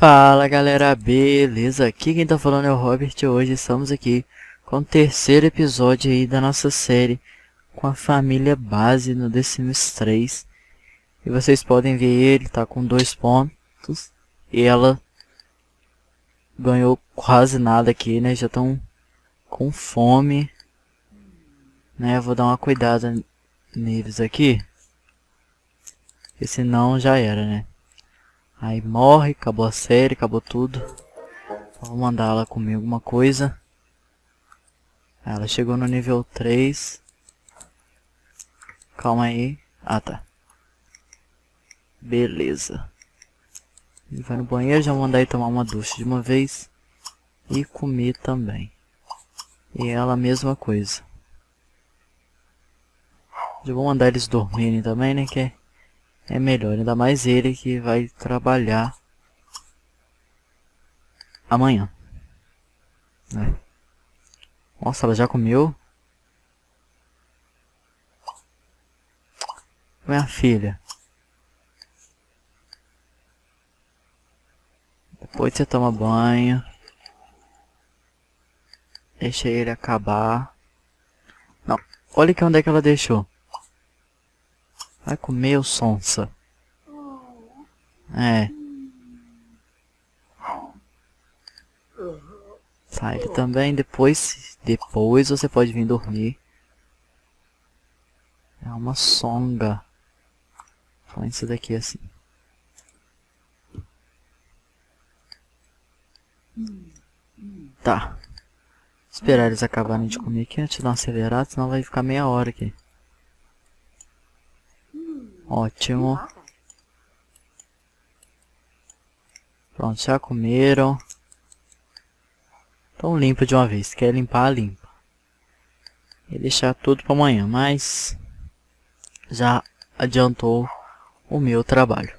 Fala galera, beleza? Aqui quem tá falando é o Robert e hoje estamos aqui com o terceiro episódio aí da nossa série com a família base no The Sims 3. E vocês podem ver ele tá com 2 pontos e ela ganhou quase nada aqui, né? Já estão com fome, né? Vou dar uma cuidada neles aqui, porque senão já era, né? Aí morre, acabou a série, acabou tudo. Vou mandar ela comer alguma coisa. Ela chegou no nível 3. Calma aí. Ah, tá. Beleza. Ele vai no banheiro, já vou mandar ele tomar uma ducha de uma vez. E comer também. E ela a mesma coisa. Já vou mandar eles dormirem também, né? Que é melhor. Ainda mais ele que vai trabalhar amanhã, né? Nossa, ela já comeu? Minha filha. Depois você toma banho. Deixa ele acabar. Não, olha aqui onde é que ela deixou. Vai comer o sonsa. É. Tá, ele também. Depois você pode vir dormir. É uma songa. Põe isso daqui assim. Tá. Esperar eles acabarem de comer aqui antes de dar uma acelerada, senão vai ficar meia hora aqui. Ótimo. Pronto, já comeram. Então limpa de uma vez. Quer limpar, limpa. E deixar tudo para amanhã, mas já adiantou o meu trabalho.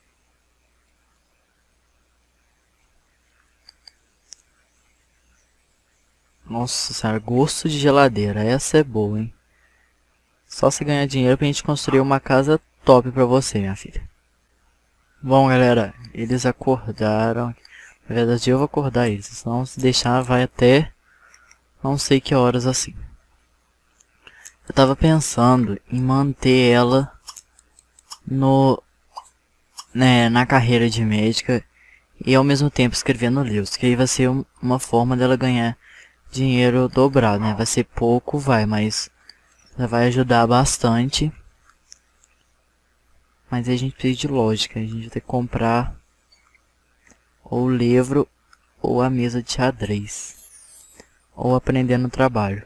Nossa senhora, gosto de geladeira. Essa é boa, hein? Só se ganhar dinheiro pra gente construir uma casa top pra você, minha filha. Bom, galera, eles acordaram. Na verdade, eu vou acordar eles. Senão, se deixar, vai até não sei que horas assim. Eu tava pensando em manter ela na carreira de médica e ao mesmo tempo escrevendo livros. Que aí vai ser uma forma dela ganhar dinheiro dobrado, né? Vai ser pouco, mas vai ajudar bastante. Mas aí a gente precisa de lógica. A gente vai ter que comprar ou o livro ou a mesa de xadrez. Ou aprender no trabalho.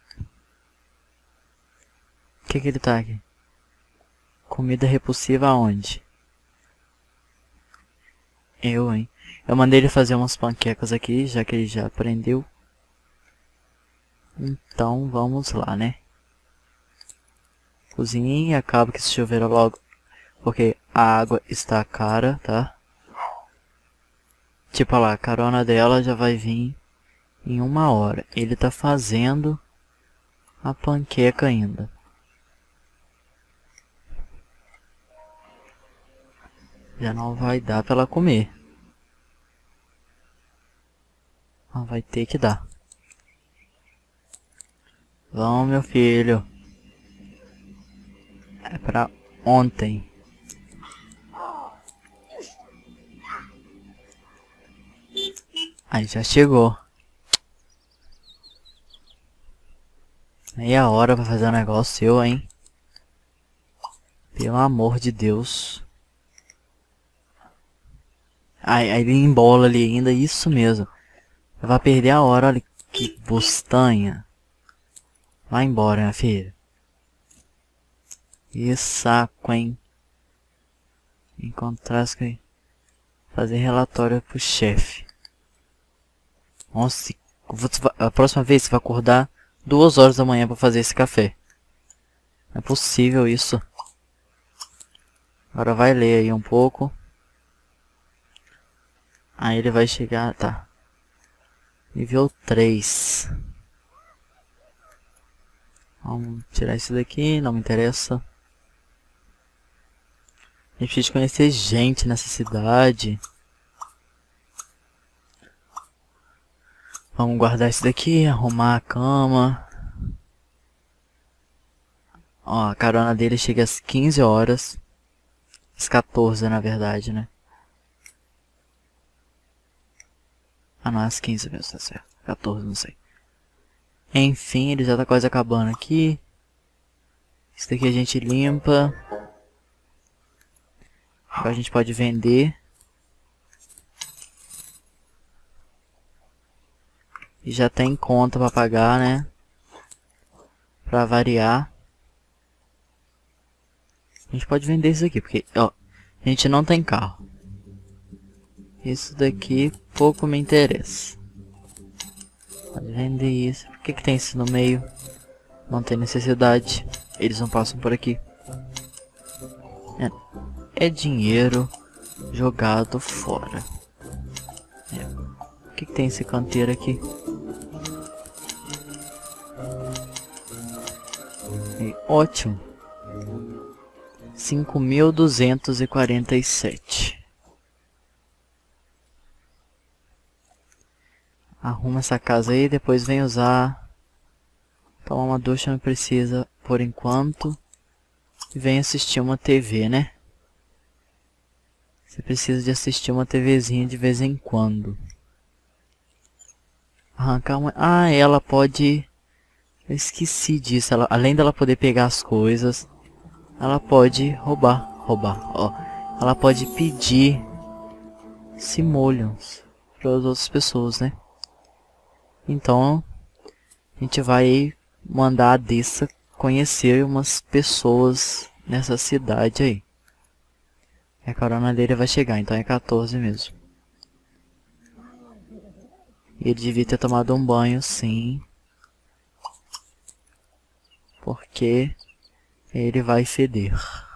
O que ele tá aqui? Comida repulsiva aonde? Hein? Eu mandei ele fazer umas panquecas aqui, já que ele já aprendeu. Então vamos lá, né? Cozinhe e acaba que esse chuveiro logo, porque a água está cara, tá? Tipo lá, a carona dela já vai vir em 1 hora. Ele tá fazendo a panqueca ainda. Já não vai dar pra ela comer. Ela vai ter que dar. Vamos, meu filho. É pra ontem. Aí já chegou. Meia hora pra fazer um negócio seu, hein? Pelo amor de Deus. Aí ele embola ali ainda, isso mesmo. Vai perder a hora, olha que bostanha. Vai embora, minha filha. Que saco, hein? Encontrar as coisas. Fazer relatório pro chefe. Nossa, a próxima vez você vai acordar 2 horas da manhã pra fazer esse café. Não é possível isso. Agora vai ler aí um pouco. Aí ele vai chegar, tá. Nível 3. Vamos tirar isso daqui, não me interessa. A gente precisa conhecer gente nessa cidade. Vamos guardar isso daqui, arrumar a cama. Ó, a carona dele chega às 15 horas. Às 14, na verdade, né? Ah, não, às 15 mesmo, tá certo. 14, não sei. Enfim, ele já tá quase acabando aqui. Isso daqui a gente limpa. Agora a gente pode vender. E já tem conta pra pagar, né? Pra variar. A gente pode vender isso aqui, porque, ó, a gente não tem carro. Isso daqui pouco me interessa. Pode vender isso. Por que tem isso no meio? Não tem necessidade. Eles não passam por aqui. É dinheiro jogado fora. O que tem esse canteiro aqui? Ótimo. 5.247. Arruma essa casa aí, depois vem usar. Tomar uma ducha não precisa por enquanto. E vem assistir uma TV, né? Você precisa de assistir uma TVzinha de vez em quando. Arrancar uma... Ah, ela pode... Eu esqueci disso. Ela, além dela poder pegar as coisas, ela pode roubar. Ó. Ela pode pedir simoleons para as outras pessoas, né? Então, a gente vai mandar a Dessa conhecer umas pessoas nessa cidade aí. E a carona dele vai chegar, então é 14 mesmo. E ele devia ter tomado um banho, sim. Porque ele vai feder.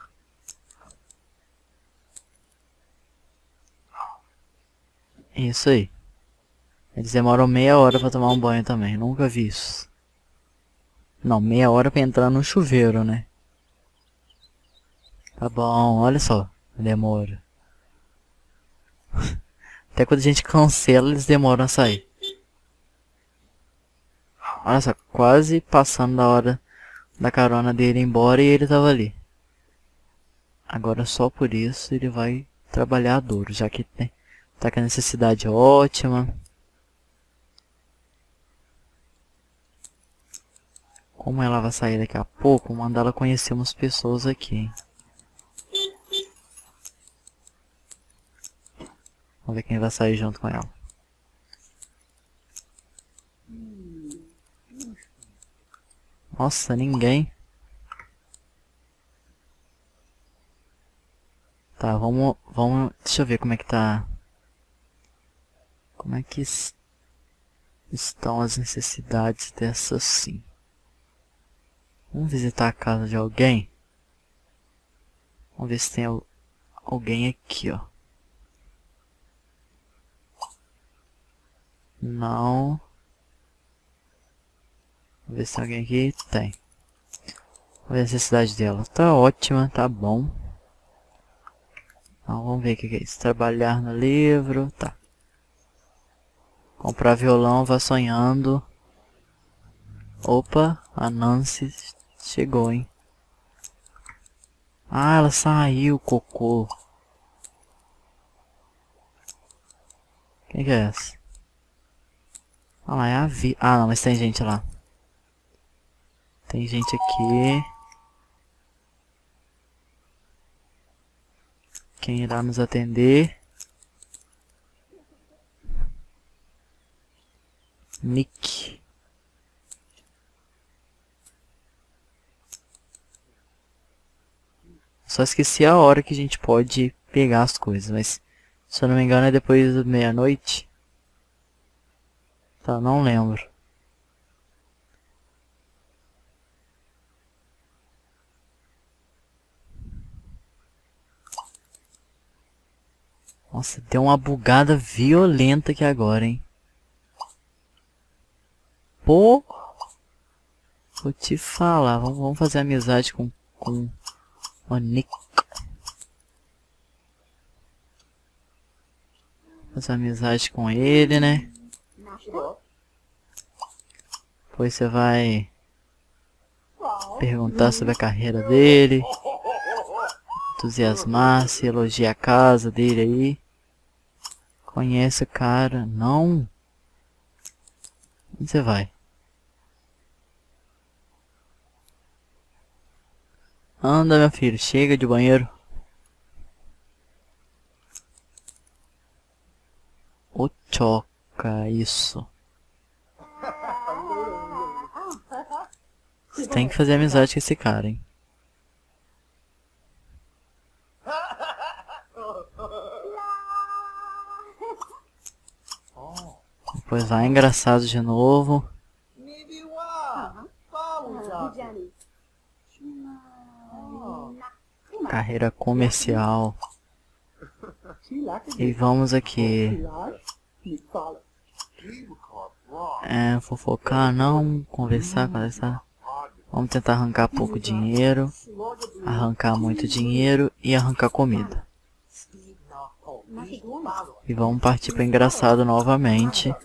Isso aí. Eles demoram meia hora pra tomar um banho também. Nunca vi isso. Não, meia hora pra entrar no chuveiro, né? Tá bom, olha só. Demora. Até quando a gente cancela, eles demoram a sair. Olha só, quase passando da hora da carona dele ir embora e ele tava ali. Agora só por isso ele vai trabalhar duro, já que né, tá com a necessidade ótima. Como ela vai sair daqui a pouco, vou mandar ela conhecer umas pessoas aqui, hein? Vamos ver quem vai sair junto com ela. Nossa, ninguém. Tá, vamos... Deixa eu ver como é que tá... Como é que estão as necessidades dessa sim. Vamos visitar a casa de alguém. Vamos ver se tem alguém aqui, ó. Não. Vamos ver se tem alguém aqui. Tem. Vamos ver a necessidade dela. Tá ótima, tá bom. Então, vamos ver o que é isso. Trabalhar no livro. Tá. Comprar violão, vá sonhando. Opa, a Nancy chegou, hein. Ah, ela saiu, cocô. Quem que é essa? Ah lá, é a Vi. Ah, não, mas tem gente lá. Tem gente aqui. Quem irá nos atender? Nick. Só esqueci a hora que a gente pode pegar as coisas, mas se eu não me engano é depois da meia-noite. Tá, não lembro. Nossa, deu uma bugada violenta aqui agora, hein. Pô, vou te falar, vamos fazer amizade com o Nick. Fazer amizade com ele, né? Depois você vai perguntar sobre a carreira dele, entusiasmar-se, elogiar a casa dele aí. Conhece o cara. Não. Onde você vai? Anda, meu filho, chega de banheiro. Ô, choca, isso. Você tem que fazer amizade com esse cara, hein? Depois vai engraçado de novo. Carreira comercial. E vamos aqui. Fofocar não, conversar. Vamos tentar arrancar pouco dinheiro, arrancar muito dinheiro e arrancar comida. E vamos partir para engraçado novamente.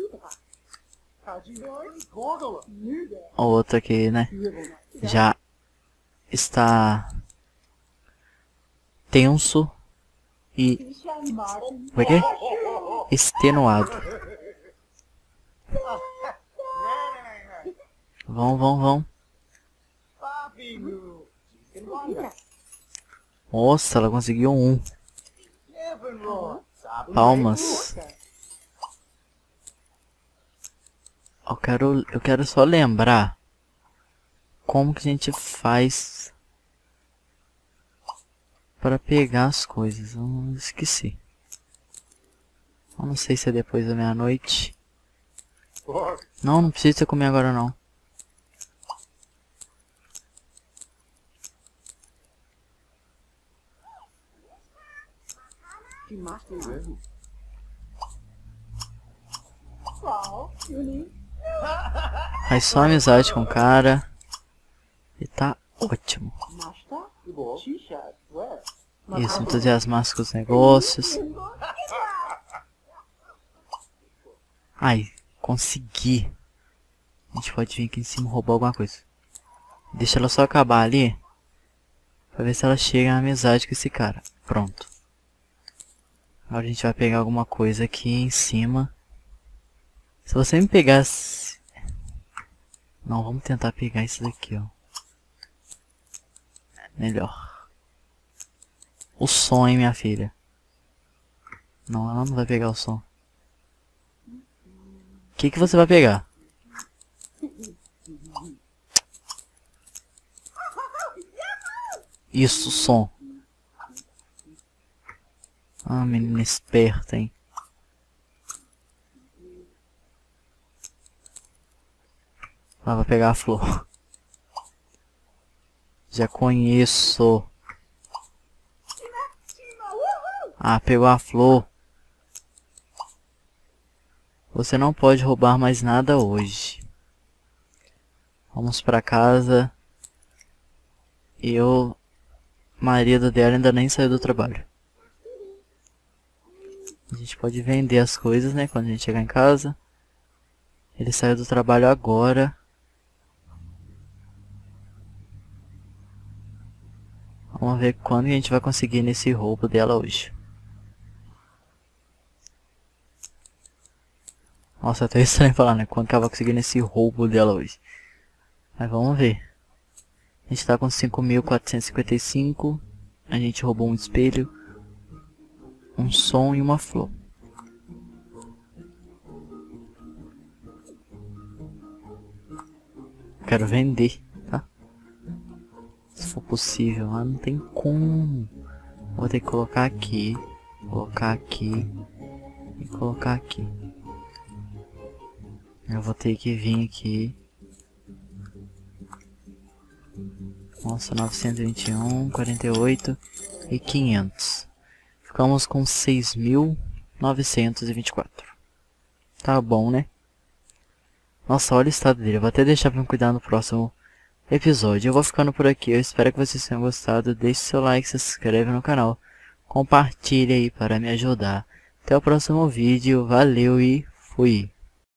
O outro aqui, né? Já está tenso e como é que é? Extenuado. Vão. Nossa, ela conseguiu um. Palmas. Eu quero só lembrar como que a gente faz para pegar as coisas. Eu esqueci. Eu não sei se é depois da meia-noite. Não precisa comer agora não. Faz só amizade com o cara. E tá ótimo. Isso, entusiasmar com os negócios. Ai, consegui. A gente pode vir aqui em cima e roubar alguma coisa. Deixa ela só acabar ali. Pra ver se ela chega na amizade com esse cara. Pronto. Agora a gente vai pegar alguma coisa aqui em cima. Se você me pegasse... Não, vamos tentar pegar isso daqui, ó. Melhor. O som, hein, minha filha. Não, ela não vai pegar o som. O que você vai pegar? Isso, o som. Ah, menina esperta, hein. Ela vai pegar a flor. Já conheço. Ah, pegou a flor. Você não pode roubar mais nada hoje. Vamos pra casa. O marido dela ainda nem saiu do trabalho. A gente pode vender as coisas, né? Quando a gente chegar em casa. Ele saiu do trabalho agora. Vamos ver quando a gente vai conseguir nesse roubo dela hoje. Nossa, é até estranho falar, né? Quando que ela vai conseguir nesse roubo dela hoje. Mas vamos ver. A gente tá com 5.455. A gente roubou um espelho, um som e uma flor. Quero vender, tá? Se for possível, mas não tem como. Vou ter que colocar aqui, colocar aqui e colocar aqui. Eu vou ter que vir aqui. Nossa, 921, 48 e 500. Ficamos com 6.924. Tá bom, né? Nossa, olha o estado dele. Eu vou até deixar pra me cuidar no próximo episódio. Eu vou ficando por aqui. Eu espero que vocês tenham gostado. Deixe seu like, se inscreve no canal. Compartilhe aí para me ajudar. Até o próximo vídeo. Valeu e fui!